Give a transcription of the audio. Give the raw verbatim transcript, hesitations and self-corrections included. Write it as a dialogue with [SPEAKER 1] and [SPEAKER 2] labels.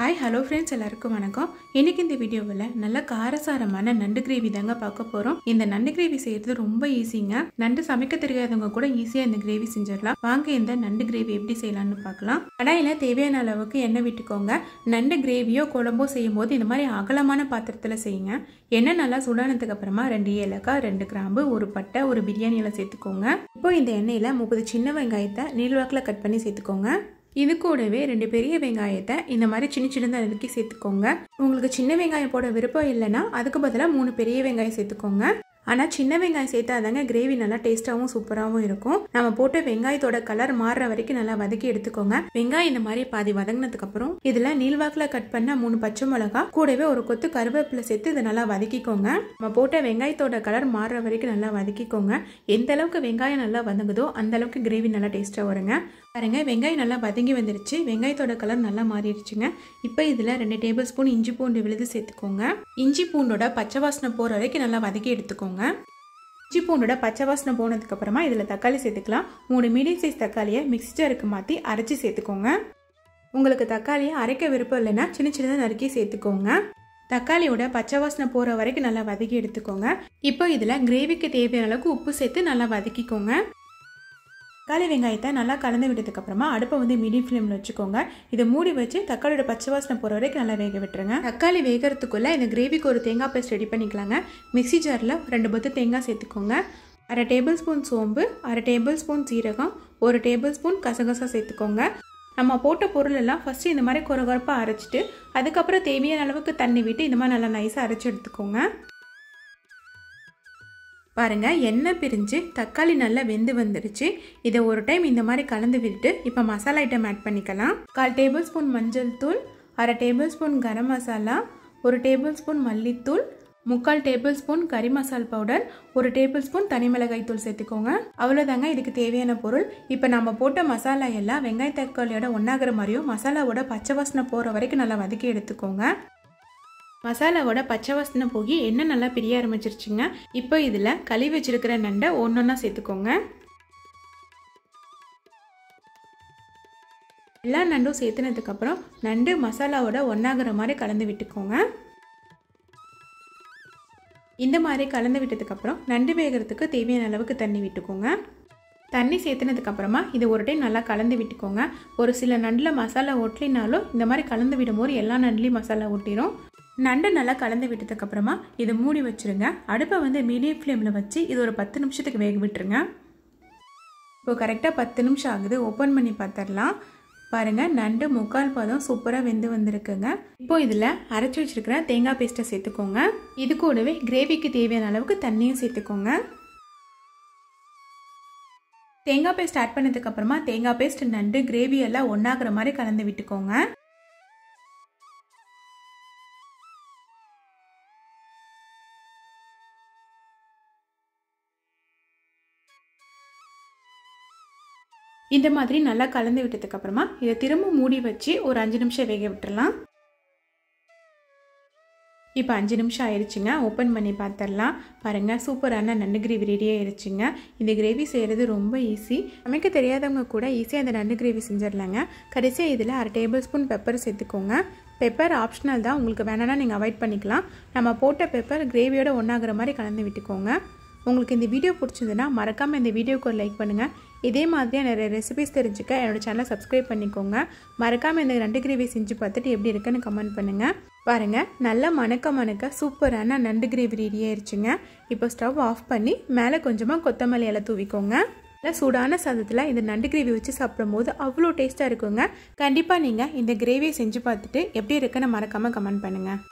[SPEAKER 1] Hi hello friends, எல்லாருக்கும் வணக்கம். இன்னைக்கு இந்த வீடியோவில் நல்ல காரசாரமான நண்டு கிரேவி தாங்க பார்க்க போகிறோம். இந்த நண்டு கிரேவி செய்கிறது ரொம்ப ஈஸிங்க. நண்டு சமைக்க தெரியாதவங்க கூட ஈஸியாக இந்த கிரேவி செஞ்சிடலாம். வாங்க இந்த நண்டு கிரேவி எப்படி செய்யலாம்னு பார்க்கலாம். கடாயில் தேவையான அளவுக்கு எண்ணெய் விட்டுக்கோங்க. நண்டு கிரேவியோ குழம்போ செய்யும் போது இந்த மாதிரி அகலமான பாத்திரத்தில் செய்யுங்க. எண்ணெய் நல்லா சுடானதுக்கு அப்புறமா ரெண்டு ஏலக்காய், ரெண்டு கிராம்பு, ஒரு பட்டை, ஒரு பிரியாணி இலை சேர்த்துக்கோங்க. இப்போ இந்த எண்ணெயில் முப்பது சின்ன வெங்காயத்தை நீள்வாக்கில் கட் பண்ணி சேர்த்துக்கோங்க. இது கூடவே ரெண்டு பெரிய வெங்காயத்தை இந்த மாதிரி சின்ன சின்னதாக நறுக்கி சேர்த்துக்கோங்க. உங்களுக்கு சின்ன வெங்காயம் போட விருப்பம் இல்லைன்னா அதுக்கு பதிலாக மூணு பெரிய வெங்காயம் சேர்த்துக்கோங்க. ஆனால் சின்ன வெங்காயம் சேர்த்தாதாங்க கிரேவி நல்லா டேஸ்ட்டாகவும் சூப்பராகவும் இருக்கும். நம்ம போட்ட வெங்காயத்தோட கலர் மாறுற வரைக்கும் நல்லா வதக்கி எடுத்துக்கோங்க. வெங்காயம் இந்த மாதிரி பாதி வதங்கினதுக்கு அப்புறம் இதில் நீள்வாக்கில் கட் பண்ண மூணு பச்சை மிளகா கூடவே ஒரு கொத்து கருவேப்பிலை சேர்த்து இதை நல்லா வதக்கிக்கோங்க. நம்ம போட்ட வெங்காயத்தோட கலர் மாறுற வரைக்கும் நல்லா வதக்கிக்கோங்க. எந்த அளவுக்கு வெங்காயம் நல்லா வதங்குதோ அந்த அளவுக்கு கிரேவி நல்லா டேஸ்ட்டாக வருங்க. பாருங்க, வெங்காயம் நல்லா வதங்கி வந்துருச்சு. வெங்காயத்தோட கலர் நல்லா மாறிடுச்சுங்க. இப்போ இதில் ரெண்டு டேபிள் ஸ்பூன் இஞ்சி பூண்டு விழுது சேர்த்துக்கோங்க. இஞ்சி பூண்டோட பச்சை வாசனை போகிற வரைக்கும் நல்லா வதக்கி எடுத்துக்கோங்க. இஞ்சி பூண்டோட பச்சை வாசனை போனதுக்கு அப்புறமா இதில் தக்காளி சேர்த்துக்கலாம். மூணு மீடியம் சைஸ் தக்காளியை மிக்ஸி ஜாருக்கு மாற்றி அரைச்சி சேர்த்துக்கோங்க. உங்களுக்கு தக்காளியை அரைக்க விருப்பம் இல்லைன்னா சின்ன சின்னதாக நறுக்கி சேர்த்துக்கோங்க. தக்காளியோட பச்சை வாசனை போகிற வரைக்கும் நல்லா வதக்கி எடுத்துக்கோங்க. இப்போ இதில் கிரேவிக்கு தேவையான அளவுக்கு உப்பு சேர்த்து நல்லா வதக்கிக்கோங்க. தக்காளி வெங்காயத்தை நல்லா கலந்து விட்டதுக்கு அப்புறமா அடுப்பை வந்து மீடியம் ஃப்ளேமில் வச்சுக்கோங்க. இதை மூடி வச்சு தக்காளியோட பச்சை வாசனை போகிற வரைக்கும் நல்லா வேக விட்டுருங்க. தக்காளி வேகிறதுக்குள்ளே இந்த கிரேவிக்கு ஒரு தேங்காய் பேஸ்ட் ரெடி பண்ணிக்கலாங்க. மிக்ஸி ஜாரில் ரெண்டு பத்து தேங்காய் சேர்த்துக்கோங்க. அரை டேபிள் ஸ்பூன் சோம்பு, அரை டேபிள் ஸ்பூன் சீரகம், ஒரு டேபிள் ஸ்பூன் கசகசா சேர்த்துக்கோங்க. நம்ம போட்ட பொருள் எல்லாம் ஃபஸ்ட்டு இந்த மாதிரி கொரகொரப்பாக அரைச்சிட்டு அதுக்கப்புறம் தேவையான அளவுக்கு தண்ணி விட்டு இந்த மாதிரி நல்லா நைஸாக அரைச்சி எடுத்துக்கோங்க. பாருங்க, எண்ணெய் பிரிஞ்சு தக்காளி நல்லா வெந்து வந்துருச்சு. இதை ஒரு டைம் இந்த மாதிரி கலந்து விட்டுட்டு இப்போ மசாலா ஐட்டம் ஆட் பண்ணிக்கலாம். கால் டேபிள் ஸ்பூன் மஞ்சள் தூள், அரை டேபிள் ஸ்பூன் கரம் மசாலா, ஒரு டேபிள் ஸ்பூன் மல்லித்தூள், முக்கால் டேபிள் ஸ்பூன் கறி மசால் பவுடர், ஒரு டேபிள் ஸ்பூன் தனி மிளகாய் தூள் சேர்த்துக்கோங்க. அவ்வளோதாங்க இதுக்கு தேவையான பொருள். இப்போ நம்ம போட்ட மசாலா எல்லாம் வெங்காய தக்காளியோட ஒன்றாகிற மாதிரியும் மசாலாவோட பச்சை வாசனை போகிற வரைக்கும் நல்லா வதக்கி எடுத்துக்கோங்க. மசாலாவோட பச்சை வாசனை போகி எண்ணெய் நல்லா பிரிய ஆரம்பிச்சிருச்சுங்க. இப்போ இதில் கழுவி வச்சிருக்கிற நண்டை ஒன்றொன்னா சேர்த்துக்கோங்க. எல்லா நண்டும் சேர்த்துனதுக்கப்புறம் நண்டு மசாலாவோட ஒன்றாகிற மாதிரி கலந்து விட்டுக்கோங்க. இந்த மாதிரி கலந்து விட்டதுக்கப்புறம் நண்டு வேகிறதுக்கு தேவையான அளவுக்கு தண்ணி விட்டுக்கோங்க. தண்ணி சேர்த்துனதுக்கப்புறமா இதை ஒரு டைம் நல்லா கலந்து விட்டுக்கோங்க. ஒரு சில நண்டில் மசாலா ஒட்டலினாலும் இந்த மாதிரி கலந்து விடும்போது எல்லா நண்டுலேயும் மசாலா ஒட்டிடும். நண்டு நல்லா கலந்து விட்டதுக்கப்புறமா இதை மூடி வச்சுருங்க. அடுப்பை வந்து மீடியம் ஃப்ளேமில் வச்சு இது ஒரு பத்து நிமிஷத்துக்கு வேக விட்டுருங்க. இப்போ கரெக்டாக பத்து நிமிஷம் ஆகுது. ஓப்பன் பண்ணி பார்த்துடலாம். பாருங்கள், நண்டு முக்கால் பதம் சூப்பராக வெந்து வந்திருக்குங்க. இப்போ இதில் அரைச்சி வச்சுருக்கிற தேங்காய் பேஸ்ட்டை சேர்த்துக்கோங்க. இது கூடவே கிரேவிக்கு தேவையான அளவுக்கு தண்ணியும் சேர்த்துக்கோங்க. தேங்காய் பேஸ்ட் ஆட் பண்ணதுக்கப்புறமா தேங்காய் பேஸ்ட் நண்டு கிரேவி எல்லாம் ஒன்றாகிற மாதிரி கலந்து விட்டுக்கோங்க. இந்த மாதிரி நல்லா கலந்து விட்டதுக்கு அப்புறமா இதை திரும்ப மூடி வச்சு ஒரு அஞ்சு நிமிஷம் வேக விட்டுறலாம். இப்போ அஞ்சு நிமிஷம் ஆயிடுச்சுங்க. ஓப்பன் பண்ணி பார்த்துடலாம். பாருங்கள், சூப்பரான நண்டு கிரேவி ரெடி ஆயிடுச்சுங்க. இந்த கிரேவி செய்கிறது ரொம்ப ஈஸி. சமைக்க தெரியாதவங்க கூட ஈஸியாக அந்த நண்டு கிரேவி செஞ்சிடலாங்க. கடைசியாக இதில் அரை டேபிள் ஸ்பூன் பெப்பர் சேர்த்துக்கோங்க. பெப்பர் ஆப்ஷனல் தான், உங்களுக்கு வேணான்னா நீங்கள் அவாய்ட் பண்ணிக்கலாம். நம்ம போட்ட பெப்பர் கிரேவியோட ஒன்றாகிற மாதிரி கலந்து விட்டுக்கோங்க. உங்களுக்கு இந்த வீடியோ பிடிச்சிருந்துன்னா மறக்காமல் இந்த வீடியோக்கு ஒரு லைக் பண்ணுங்கள். இதே மாதிரியாக நிறைய ரெசிபிஸ் தெரிஞ்சுக்க என்னோடய சேனலை சப்ஸ்கிரைப் பண்ணிக்கோங்க. மறக்காமல் இந்த நண்டு கிரேவி செஞ்சு பார்த்துட்டு எப்படி இருக்குன்னு கமெண்ட் பண்ணுங்கள். பாருங்கள், நல்லா மணக்க மணக்க சூப்பரான நண்டு கிரேவி ரெடி ஆயிடுச்சுங்க. இப்போ ஸ்டவ் ஆஃப் பண்ணி மேலே கொஞ்சமாக கொத்தமல்லி இலை தூவிக்கோங்க. நல்லா சூடான சாதத்தில் இந்த நண்டு கிரேவி வச்சு சாப்பிடும் போது அவ்வளோ டேஸ்ட்டாக இருக்குங்க. கண்டிப்பாக நீங்கள் இந்த கிரேவியை செஞ்சு பார்த்துட்டு எப்படி இருக்குன்னு மறக்காமல் கமெண்ட் பண்ணுங்கள்.